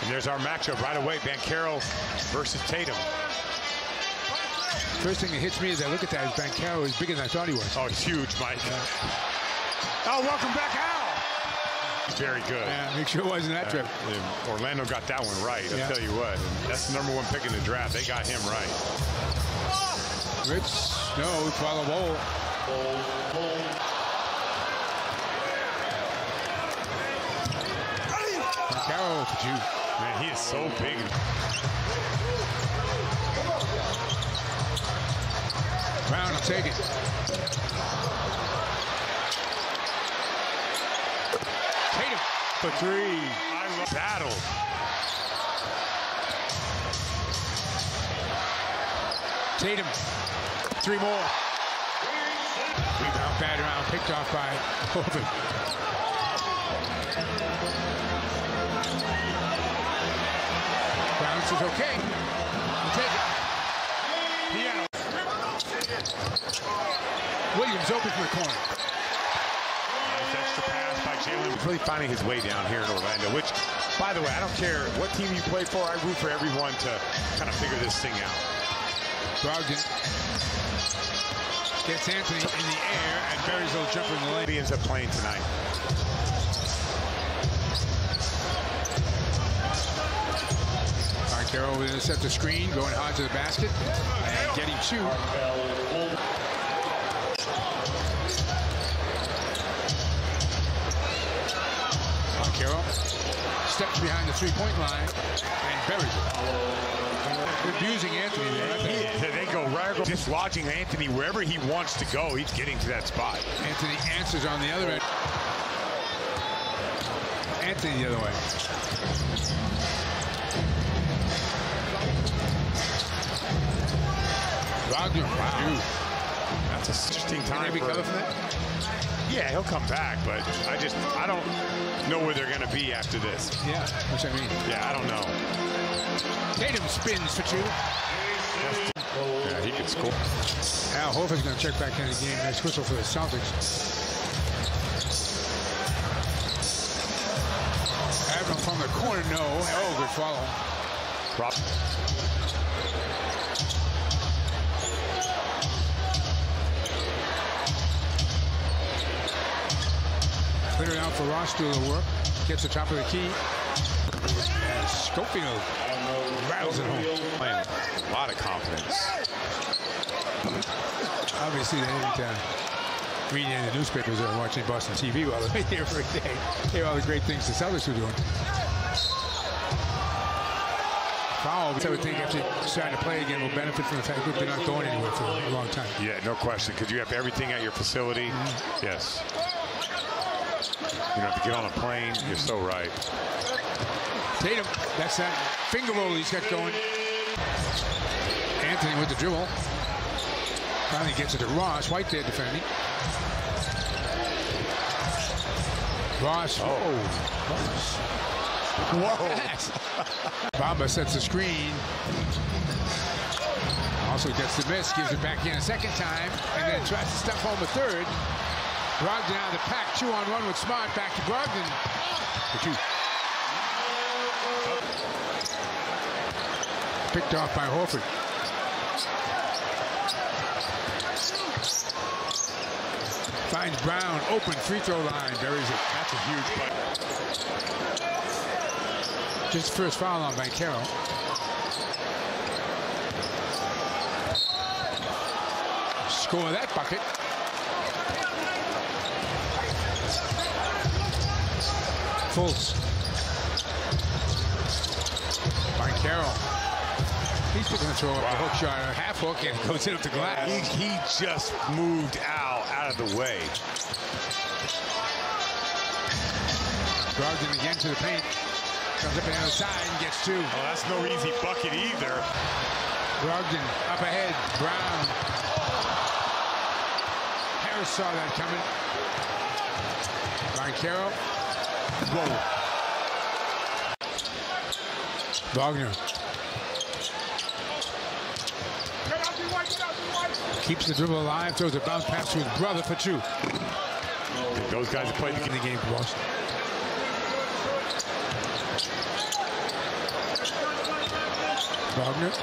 And there's our matchup right away, Banchero versus Tatum. First thing that hits me as I look at that is Banchero is bigger than I thought he was. Oh, he's huge, Mike. Oh, welcome back, Al. Very good. Yeah, make sure it wasn't that trip. Orlando got that one right, I'll tell you what. And that's the #1 pick in the draft. They got him right. Rich, no, follow ball. Banchero for you. Man, he is so big. Brown will take it. Tatum for 3. I love battle. Tatum, 3 more. Rebound, bad around, picked off by Horford. Brown says okay. We'll take it. Piano. Williams open for the corner. Nice extra pass by Jalen. Really finding his way down here in Orlando, which, by the way, I don't care what team you play for. I root for everyone to kind of figure this thing out. Brogdon gets Anthony in the air and buries a little jumper in the lane. He ends up playing tonight. Banchero will intercept the screen, going hard to the basket, and getting 2. Banchero steps behind the 3-point line and buries it. Abusing Anthony there. They go right, dislodging Anthony wherever he wants to go. He's getting to that spot. Anthony answers on the other end. Anthony the other way. Brogdon, wow. That's an interesting time. Can they recover from that? Yeah, he'll come back, but I don't know where they're going to be after this. Yeah, which I mean. Yeah, I don't know. Tatum spins for 2. Yeah, he can score. Al Horford's going to check back in the game. Next whistle for the Celtics. Abram from the corner, no. Oh, good follow. Drop. Put it out for Ross doing the work. Gets the top of the key. And Schofield rattles it home. A lot of confidence. Obviously, they didn't read in the newspapers or watching Boston TV while they're here every day. Hear all the great things the Celtics are doing. Foul, I would think after starting to play again will benefit from the fact that they're not going anywhere for a long time. Yeah, no question, because you have everything at your facility. Mm-hmm. Yes. You don't have to get on a plane. You're so right. Tatum, that's that finger roll he's got going. Anthony with the dribble. Finally gets it to Ross. White there defending. Ross. Oh. Ross. Whoa. Bamba sets the screen. Also gets the miss. Gives it back in a second time. And then tries to stuff home a third. Brogdon out of the pack. 2-on-1 with Smart. Back to Brogdon. For 2. Picked off by Horford. Finds Brown, open free throw line, buries it. That's a huge play. Just first foul on Banchero. Score that bucket. Fultz. Banchero. He's going to throw up a hook shot, a half hook, and goes in up the glass. He just moved out of the way. Brogdon again to the paint. Comes up on the other side and gets 2. Oh, that's no easy bucket either. Brogdon up ahead. Brown. Harris saw that coming. Banchero. Whoa. Wagner. Keeps the dribble alive, throws a bounce pass to his brother for 2. Those guys have played in the game for Boston. Wagner.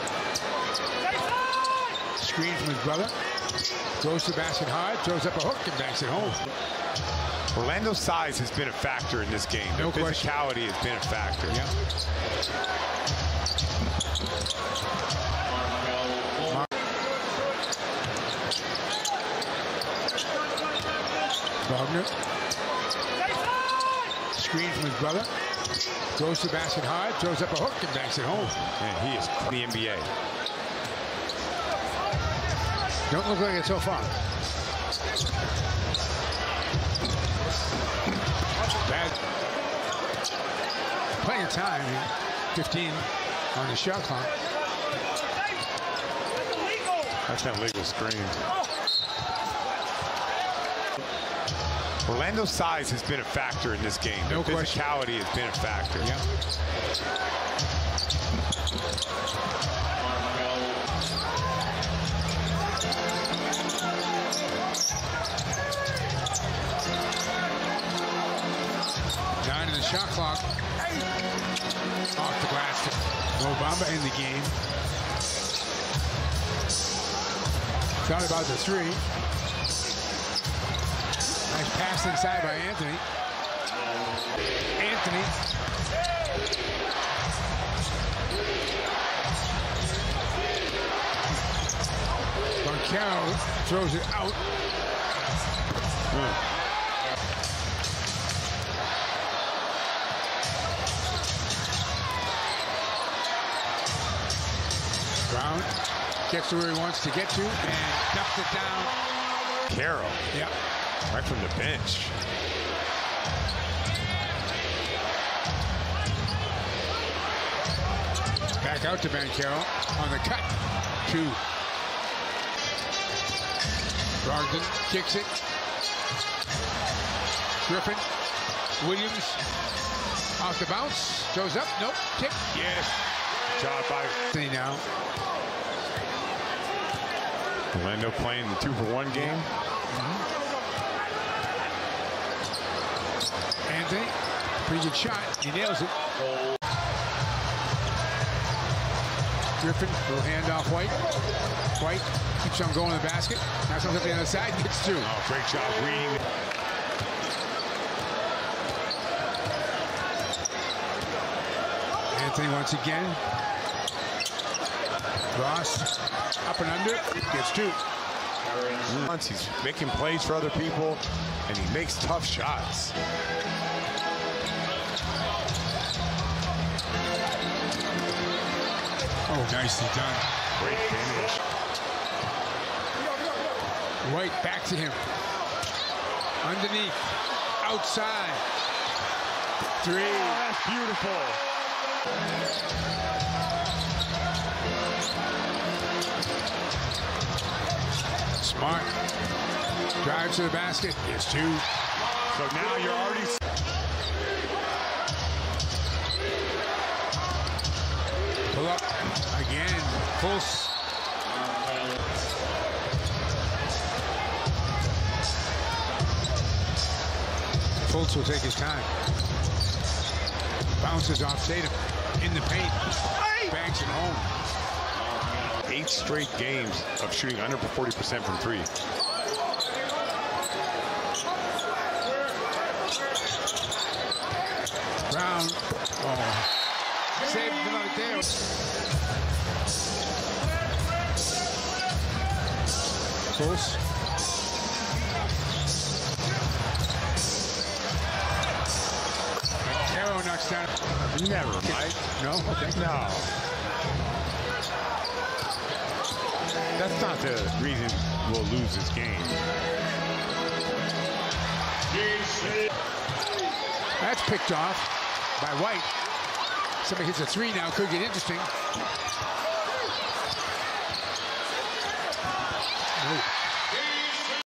Screen from his brother. Goes to the basket hard, throws up a hook and banks it home. Orlando's size has been a factor in this game. No Their question. physicality has been a factor. Yeah. Wagner. Screen from his brother. Goes to the basket hard, throws up a hook and banks it home. Man, he is the NBA. Don't look like it so far. Bad. Plenty of time. 15 on the shot clock. That's an illegal screen. Orlando's size has been a factor in this game. No Their question. physicality has been a factor. Yeah. Nine in the shot clock. Off the glass. Obama in the game. Thought about the three. Nice pass inside by Anthony. Anthony. Banchero throws it out. Brown gets to where he wants to get to and dumps it down. Carroll, Yep. right from the bench. Back out to Banchero on the cut. Two. Brogdon kicks it. Griffin. Williams off the bounce. Goes up. Nope. Tip. Yes. Job by Anthony now. Orlando playing the 2-for-1 game. Anthony. Pretty good shot. He nails it. Griffin will hand off White. White keeps on going to the basket. Now comes up the other side and gets two. Oh, great job reading. Anthony once again. Ross up and under. Gets two. He's making plays for other people, and he makes tough shots. Oh, nicely done. Great finish. White back to him. Underneath. Outside. Three. Oh, that's beautiful. Smart. Drives to the basket. Gets two. So now you're already... Pull up. Again. Fultz. Fultz will take his time. Bounces off Tatum. In the paint. Banks it home. 8 straight games of shooting under 40% from 3. Brown. Oh. Saved him out there. Close. Banchero knocks down. Never, Mike. No? Okay. No. That's not the reason we'll lose this game. That's picked off by White. Somebody hits a three now. Could get interesting. Oh.